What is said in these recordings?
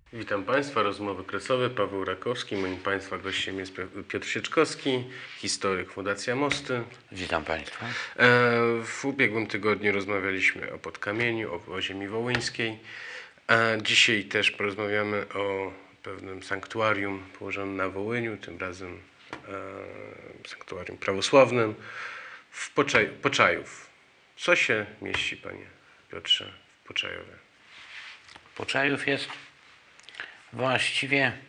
Witam Państwa, rozmowy kresowe, Paweł Rakowski. Moim Państwa gościem jest Piotr Sieczkowski, historyk Fundacja Mosty. Witam Państwa. W ubiegłym tygodniu rozmawialiśmy o Podkamieniu, o ziemi wołyńskiej. Dzisiaj też porozmawiamy o pewnym sanktuarium położonym na Wołyniu, tym razem sanktuarium prawosławnym w Poczajów. Co się mieści, Panie Piotrze, w Poczajowie? Poczajów jest właściwie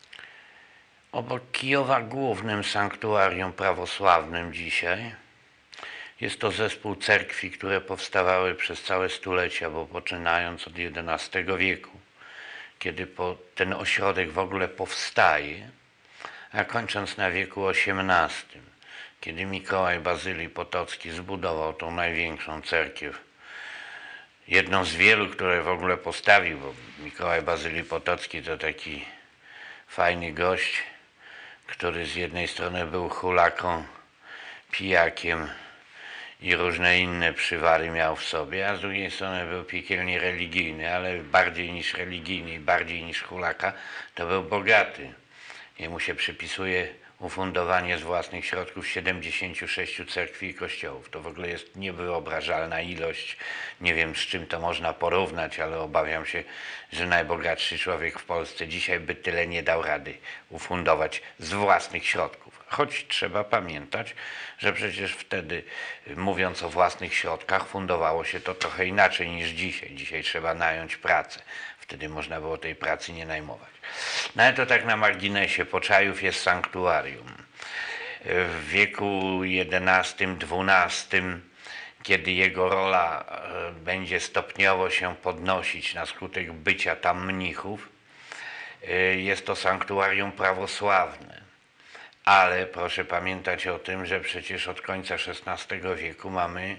obok Kijowa głównym sanktuarium prawosławnym dzisiaj. Jest to zespół cerkwi, które powstawały przez całe stulecia, bo poczynając od XI wieku, kiedy ten ośrodek w ogóle powstaje, a kończąc na wieku XVIII, kiedy Mikołaj Bazylii Potocki zbudował tą największą cerkiew, jedną z wielu, które w ogóle postawił, bo Mikołaj Bazylii Potocki to taki fajny gość, który z jednej strony był hulaką, pijakiem i różne inne przywary miał w sobie, a z drugiej strony był piekielnie religijny, ale bardziej niż religijny i bardziej niż hulaka, to był bogaty. Jemu się przypisuje ufundowanie z własnych środków 76 cerkwi i kościołów. To w ogóle jest niewyobrażalna ilość. Nie wiem, z czym to można porównać, ale obawiam się, że najbogatszy człowiek w Polsce dzisiaj by tyle nie dał rady ufundować z własnych środków. Choć trzeba pamiętać, że przecież wtedy, mówiąc o własnych środkach, fundowało się to trochę inaczej niż dzisiaj. Dzisiaj trzeba nająć pracę. Wtedy można było tej pracy nie najmować. No ale to tak na marginesie. Poczajów jest sanktuarium. W wieku XI-XII, kiedy jego rola będzie stopniowo się podnosić na skutek bycia tam mnichów, jest to sanktuarium prawosławne. Ale proszę pamiętać o tym, że przecież od końca XVI wieku mamy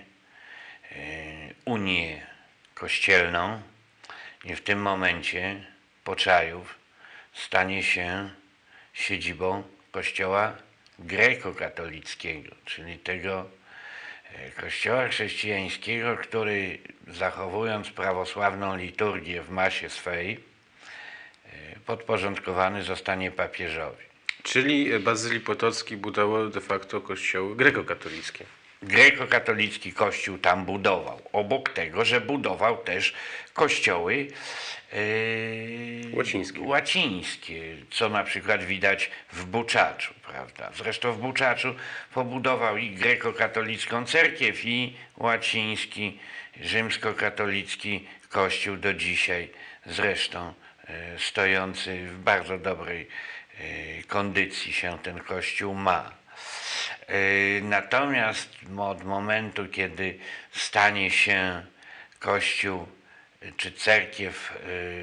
Unię Kościelną i w tym momencie Poczajów stanie się siedzibą kościoła grekokatolickiego, czyli tego kościoła chrześcijańskiego, który zachowując prawosławną liturgię w masie swej, podporządkowany zostanie papieżowi. Czyli Bazylii Potocki budował de facto kościoły grekokatolickie. Grekokatolicki kościół tam budował. Obok tego, że budował też kościoły łacińskie, co na przykład widać w Buczaczu, prawda? Zresztą w Buczaczu pobudował i grekokatolicką cerkiew, i łaciński, rzymskokatolicki kościół do dzisiaj, zresztą stojący w bardzo dobrej kondycji się ten kościół ma. Natomiast od momentu, kiedy stanie się kościół czy cerkiew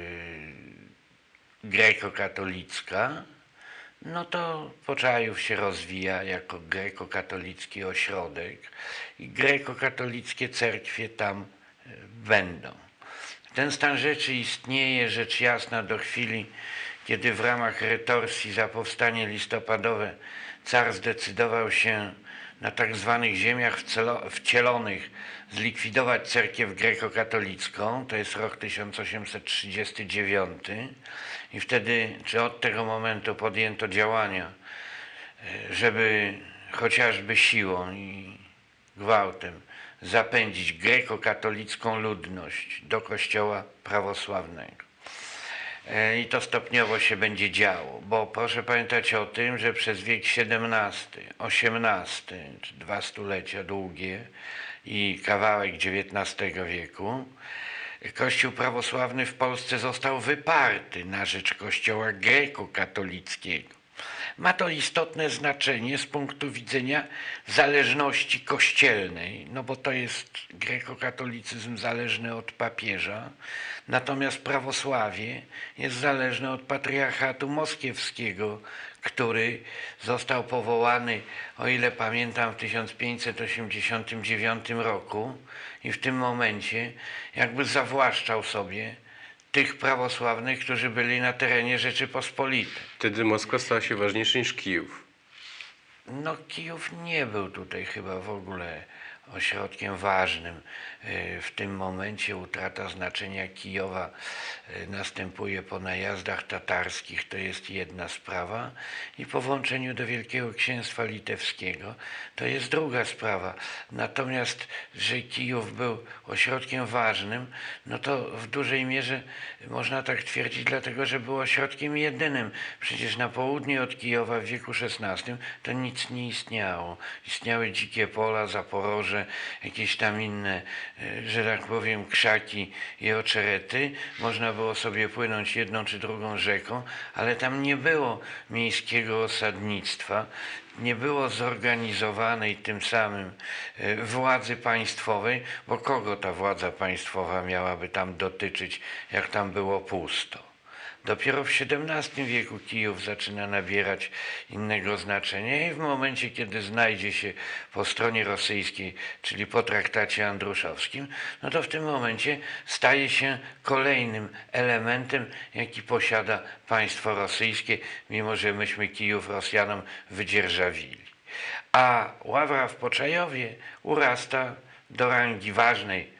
grekokatolicka, no to Poczajów się rozwija jako grekokatolicki ośrodek i grekokatolickie cerkwie tam będą. Ten stan rzeczy istnieje, rzecz jasna, do chwili, kiedy w ramach retorsji za powstanie listopadowe car zdecydował się na tak zwanych ziemiach wcielonych zlikwidować cerkiew grekokatolicką, to jest rok 1839 i wtedy, czy od tego momentu podjęto działania, żeby chociażby siłą i gwałtem zapędzić grekokatolicką ludność do kościoła prawosławnego. I to stopniowo się będzie działo, bo proszę pamiętać o tym, że przez wiek XVII, XVIII, czy 2 stulecia długie i kawałek XIX wieku, Kościół prawosławny w Polsce został wyparty na rzecz Kościoła grekokatolickiego. Ma to istotne znaczenie z punktu widzenia zależności kościelnej, no bo to jest grekokatolicyzm zależny od papieża, natomiast prawosławie jest zależne od patriarchatu moskiewskiego, który został powołany, o ile pamiętam, w 1589 roku i w tym momencie jakby zawłaszczał sobie tych prawosławnych, którzy byli na terenie Rzeczypospolitej. Wtedy Moskwa stała się ważniejsza niż Kijów. No Kijów nie był tutaj chyba w ogóle ośrodkiem ważnym. W tym momencie utrata znaczenia Kijowa następuje po najazdach tatarskich, to jest jedna sprawa, i po włączeniu do Wielkiego Księstwa Litewskiego to jest druga sprawa. Natomiast, że Kijów był ośrodkiem ważnym, no to w dużej mierze można tak twierdzić, dlatego że był ośrodkiem jedynym. Przecież na południe od Kijowa w wieku XVI to nic nie istniało. Istniały dzikie pola, Zaporoże, jakieś tam inne, że tak powiem, krzaki i oczerety. Można było sobie płynąć jedną czy drugą rzeką, ale tam nie było miejskiego osadnictwa, nie było zorganizowanej tym samym władzy państwowej, bo kogo ta władza państwowa miałaby tam dotyczyć, jak tam było pusto. Dopiero w XVII wieku Kijów zaczyna nabierać innego znaczenia i w momencie, kiedy znajdzie się po stronie rosyjskiej, czyli po traktacie andruszowskim, no to w tym momencie staje się kolejnym elementem, jaki posiada państwo rosyjskie, mimo że myśmy Kijów Rosjanom wydzierżawili. A Ławra w Poczajowie urasta do rangi ważnej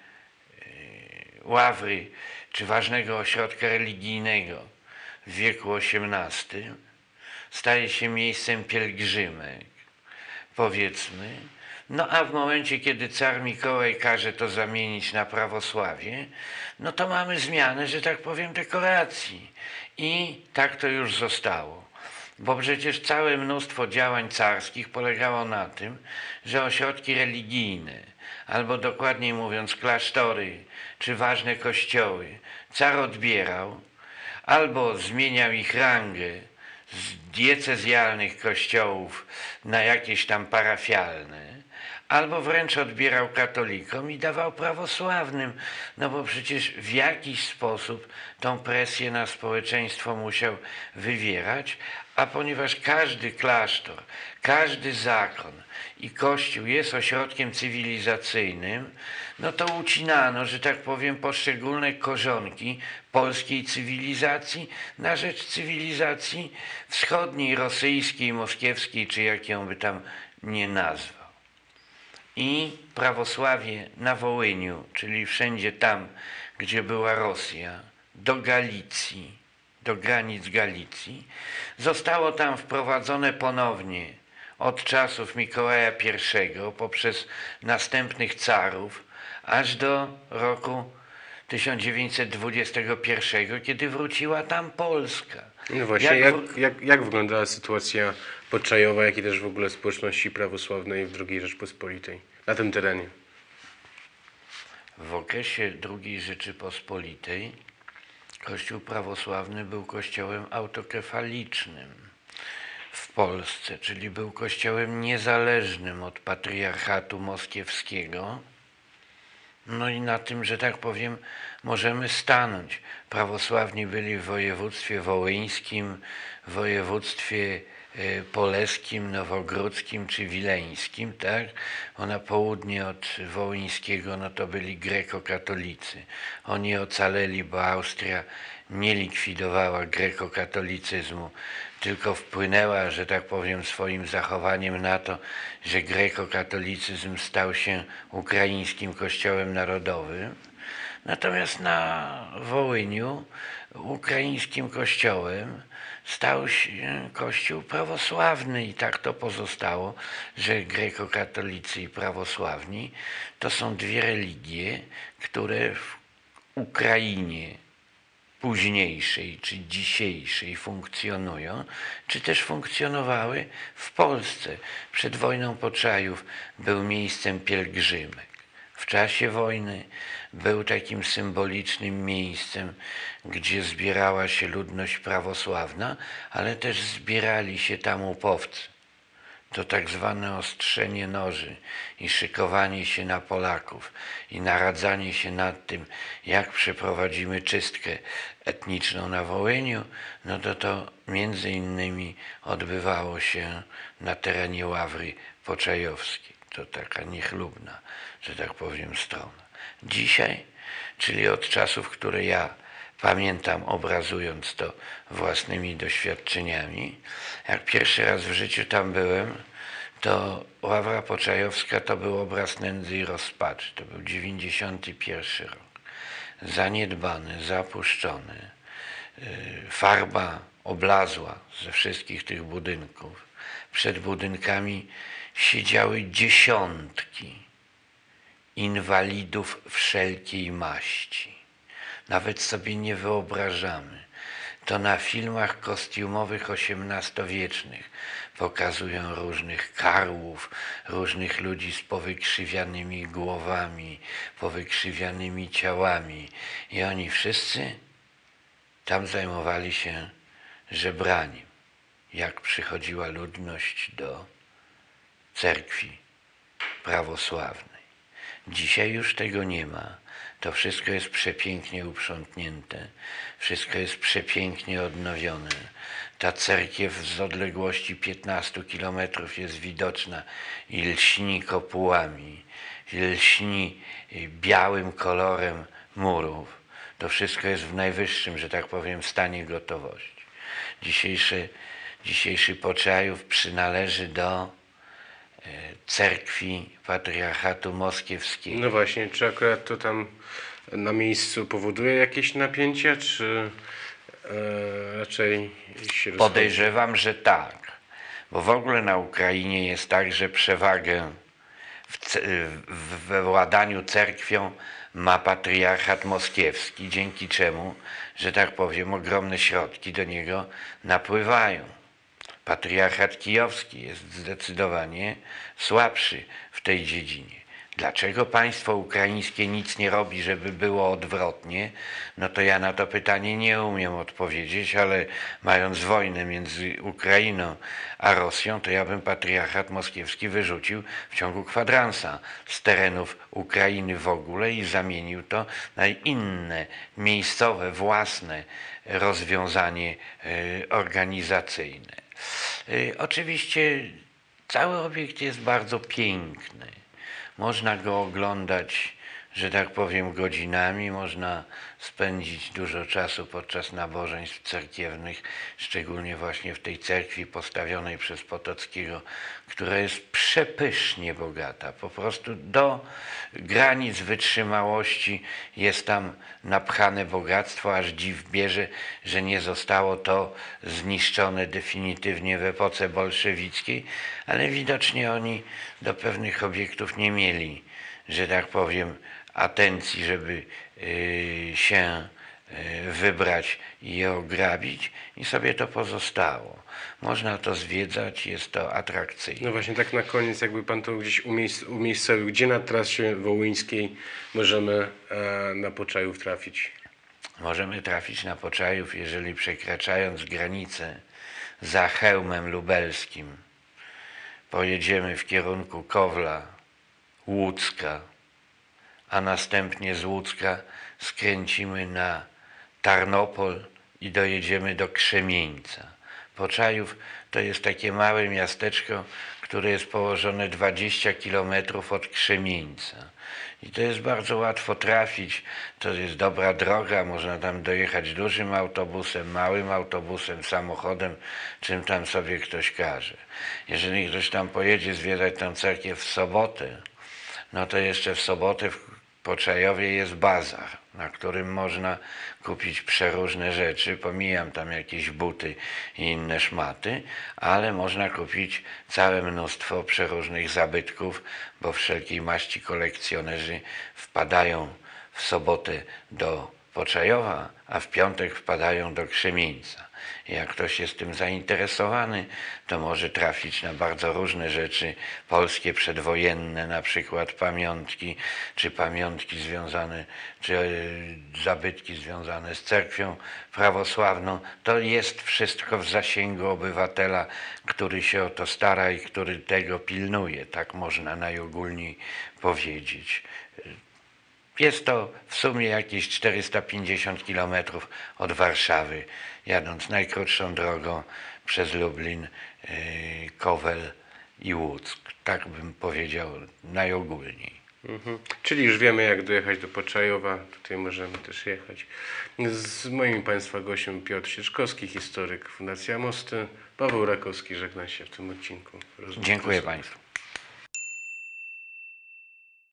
ławry czy ważnego ośrodka religijnego w wieku XVIII, staje się miejscem pielgrzymek, powiedzmy, no a w momencie, kiedy car Mikołaj każe to zamienić na prawosławie, no to mamy zmianę, że tak powiem, dekoracji. I tak to już zostało. Bo przecież całe mnóstwo działań carskich polegało na tym, że ośrodki religijne, albo dokładniej mówiąc klasztory, czy ważne kościoły, car odbierał, albo zmieniał ich rangę z diecezjalnych kościołów na jakieś tam parafialne, albo wręcz odbierał katolikom i dawał prawosławnym, no bo przecież w jakiś sposób tą presję na społeczeństwo musiał wywierać, a ponieważ każdy klasztor, każdy zakon i kościół jest ośrodkiem cywilizacyjnym, no to ucinano, że tak powiem, poszczególne korzonki polskiej cywilizacji na rzecz cywilizacji wschodniej, rosyjskiej, moskiewskiej, czy jak ją by tam nie nazwał. I prawosławie na Wołyniu, czyli wszędzie tam, gdzie była Rosja, do Galicji, do granic Galicji, zostało tam wprowadzone ponownie od czasów Mikołaja I poprzez następnych carów, aż do roku 1921, kiedy wróciła tam Polska. No właśnie, jak wyglądała sytuacja Poczajowa, jak i też w ogóle społeczności prawosławnej w II Rzeczpospolitej, na tym terenie? W okresie II Rzeczypospolitej Kościół prawosławny był kościołem autokefalicznym w Polsce, czyli był kościołem niezależnym od patriarchatu moskiewskiego. No i na tym, że tak powiem, możemy stanąć. Prawosławni byli w województwie wołyńskim, w województwie poleskim, nowogródzkim czy wileńskim, tak? Bo na południe od wołyńskiego no to byli grekokatolicy. Oni ocaleli, bo Austria nie likwidowała grekokatolicyzmu, tylko wpłynęła, że tak powiem, swoim zachowaniem na to, że grekokatolicyzm stał się ukraińskim kościołem narodowym. Natomiast na Wołyniu ukraińskim kościołem stał się kościół prawosławny i tak to pozostało, że grekokatolicy i prawosławni to są dwie religie, które w Ukrainie późniejszej czy dzisiejszej funkcjonują, czy też funkcjonowały w Polsce. Przed wojną Poczajów był miejscem pielgrzymek. W czasie wojny był takim symbolicznym miejscem, gdzie zbierała się ludność prawosławna, ale też zbierali się tam upowcy. To tak zwane ostrzenie noży i szykowanie się na Polaków i naradzanie się nad tym, jak przeprowadzimy czystkę etniczną na Wołyniu, no to między innymi odbywało się na terenie Ławry Poczajowskiej. To taka niechlubna, że tak powiem, strona. Dzisiaj, czyli od czasów, które ja pamiętam, obrazując to własnymi doświadczeniami, jak pierwszy raz w życiu tam byłem, to Ławra Poczajowska to był obraz nędzy i rozpaczy. To był 91 rok. Zaniedbany, zapuszczony. Farba oblazła ze wszystkich tych budynków. Przed budynkami siedziały dziesiątki inwalidów wszelkiej maści. Nawet sobie nie wyobrażamy. To na filmach kostiumowych XVIII-wiecznych pokazują różnych karłów, różnych ludzi z powykrzywianymi głowami, powykrzywianymi ciałami. I oni wszyscy tam zajmowali się żebraniem, jak przychodziła ludność do cerkwi prawosławnej. Dzisiaj już tego nie ma. To wszystko jest przepięknie uprzątnięte, wszystko jest przepięknie odnowione. Ta cerkiew z odległości 15 kilometrów jest widoczna i lśni kopułami, lśni białym kolorem murów. To wszystko jest w najwyższym, że tak powiem, stanie gotowości. Dzisiejszy Poczajów przynależy do cerkwi Patriarchatu Moskiewskiego. No właśnie, czy akurat to tam na miejscu powoduje jakieś napięcia, czy raczej się rozchodzi? Podejrzewam, że tak, bo w ogóle na Ukrainie jest tak, że przewagę we władaniu cerkwią ma Patriarchat Moskiewski, dzięki czemu, że tak powiem, ogromne środki do niego napływają. Patriarchat Kijowski jest zdecydowanie słabszy w tej dziedzinie. Dlaczego państwo ukraińskie nic nie robi, żeby było odwrotnie? No to ja na to pytanie nie umiem odpowiedzieć, ale mając wojnę między Ukrainą a Rosją, to ja bym Patriarchat Moskiewski wyrzucił w ciągu kwadransa z terenów Ukrainy w ogóle i zamienił to na inne, miejscowe, własne rozwiązanie organizacyjne. Oczywiście cały obiekt jest bardzo piękny. Można go oglądać, że tak powiem, godzinami. Można spędzić dużo czasu podczas nabożeństw cerkiewnych, szczególnie właśnie w tej cerkwi postawionej przez Potockiego, która jest przepysznie bogata. Po prostu do granic wytrzymałości jest tam napchane bogactwo, aż dziw bierze, że nie zostało to zniszczone definitywnie w epoce bolszewickiej, ale widocznie oni do pewnych obiektów nie mieli, że tak powiem, atencji, żeby się wybrać i je ograbić, i sobie to pozostało. Można to zwiedzać, jest to atrakcyjne. No właśnie, tak na koniec, jakby pan to gdzieś umiejscowił, gdzie na trasie wołyńskiej możemy na Poczajów trafić? Możemy trafić na Poczajów, jeżeli przekraczając granicę za Chełmem Lubelskim pojedziemy w kierunku Kowla, Łódzka, a następnie z Łódzka skręcimy na Tarnopol i dojedziemy do Krzemieńca. Poczajów to jest takie małe miasteczko, które jest położone 20 kilometrów od Krzemieńca. I to jest bardzo łatwo trafić, to jest dobra droga, można tam dojechać dużym autobusem, małym autobusem, samochodem, czym tam sobie ktoś każe. Jeżeli ktoś tam pojedzie zwiedzać tę cerkiew w sobotę, no to jeszcze w sobotę w Poczajowie jest bazar, na którym można kupić przeróżne rzeczy. Pomijam tam jakieś buty i inne szmaty, ale można kupić całe mnóstwo przeróżnych zabytków, bo wszelkiej maści kolekcjonerzy wpadają w sobotę do Poczajowa, a w piątek wpadają do Krzemieńca. Jak ktoś jest tym zainteresowany, to może trafić na bardzo różne rzeczy polskie przedwojenne, na przykład pamiątki, czy pamiątki związane, czy zabytki związane z cerkwią prawosławną. To jest wszystko w zasięgu obywatela, który się o to stara i który tego pilnuje, tak można najogólniej powiedzieć. Jest to w sumie jakieś 450 km od Warszawy, jadąc najkrótszą drogą przez Lublin, Kowel i Łuck. Tak bym powiedział najogólniej. Czyli już wiemy, jak dojechać do Poczajowa. Tutaj możemy też jechać. Z moim Państwa gościem Piotr Sieczkowski, historyk Fundacja Mosty. Paweł Rakowski żegna się w tym odcinku. Dziękuję Państwu.